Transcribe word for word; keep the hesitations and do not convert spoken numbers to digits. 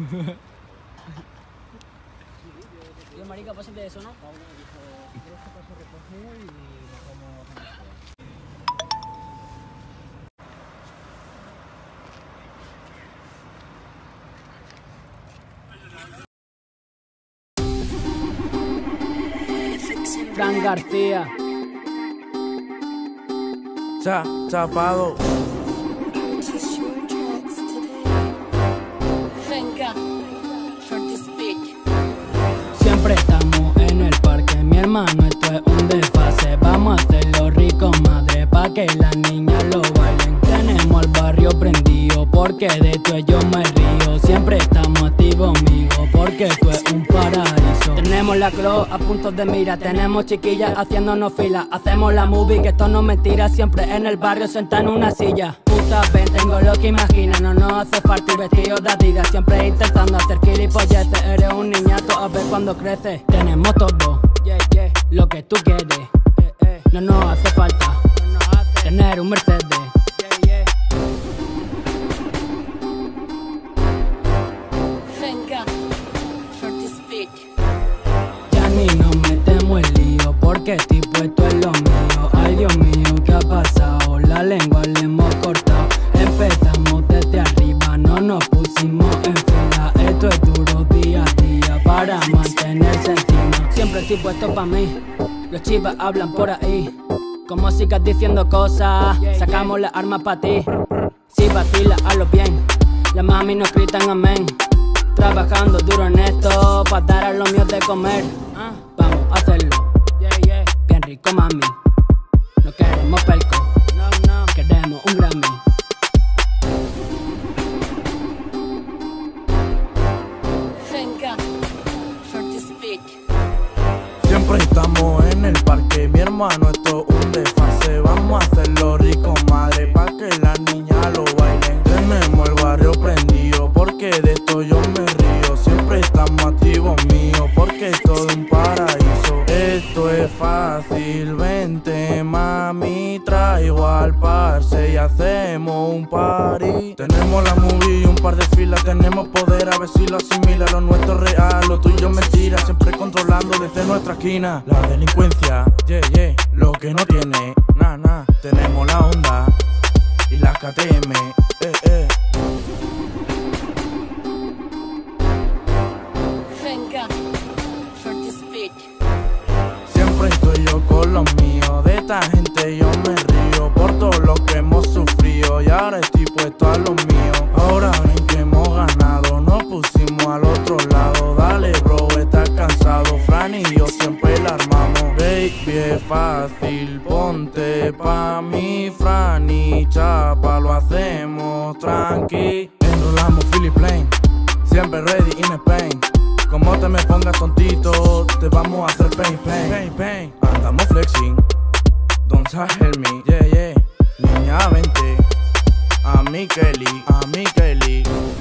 Tío, marica, pásate eso, ¿no? Fran García. Cha, chapado. Siempre estamos en el parque, mi hermano, esto es un desfase. Vamos a hacerlo rico, madre, pa' que las niñas lo bailen. Tenemos el barrio prendido, porque de esto yo me río. Siempre estamos activos, amigo, porque esto es un paraíso. Tenemos la clo a puntos de mira, tenemos chiquillas haciéndonos fila. Hacemos la movie, que esto no es mentira, siempre en el barrio sentada en una silla. Puta ven, tengo lo que imaginas, no nos hace falta ir vestidos de Adidas. Siempre intentando hacer gilipolletes, eres un niñato, a ver cuando crece. Tenemos todo, yeah, yeah, lo que tú quieres, eh, eh. No nos hace falta no nos hace tener un Mercedes, yeah, yeah. Venga, for this beat. Ya ni nos metemos en lío, porque tipo esto es lo mío. Ay Dios mío, ¿qué ha pasado? La lengua le hemos cortado. Empezamos desde arriba, no nos pusimos en fila. Esto es duro día a día para mantenerse encima. Siempre estoy puesto pa' mí, los chivas hablan por ahí. Como sigas diciendo cosas, sacamos las armas pa' ti. Si vacilas, hazlo bien, las mami nos gritan amén. Trabajando duro en esto, pa' dar a los míos de comer. Vamos a hacerlo, bien rico mami. No queremos pelco, queremos un Grammy. Venga, for this beat. Siempre estamos en el parque, mi hermano, esto es un desfase. Vamos a hacerlo rico, madre, pa' que las niñas lo bailen. Tenemos el barrio prendido, porque de esto yo me río. Siempre estamos activos, míos, porque es todo un paraíso. Esto es fácil, vente mami, traigo al parce y hacemos un party. Tenemos la movie y un par de filas, tenemos poder, a ver si lo asimila. Lo nuestro es real, lo tuyo es mentira, siempre controlando desde nuestra esquina. La delincuencia, yeah, yeah, lo que no tiene, na, na. Tenemos la onda y las K T M, eh, eh. Venga, for this beat. Siempre estoy yo con los míos, de esta gente yo me río. Por todo lo que hemos sufrido y ahora estoy puesto a los míos. Ahora ven que hemos ganado, nos pusimos al otro lado. Dale bro, estás cansado, Fran y yo siempre la armamos. Baby es fácil, ponte pa' mi Fran y chapa, lo hacemos tranqui. Enrolamos Philip Lane, siempre ready in Spain. Como te me pongas tontito, te vamos a hacer pain, pain, pain, pain. Andamos flexing, don't tell me, yeah, yeah. Niña, vente, a mi Kelly, a mi Kelly.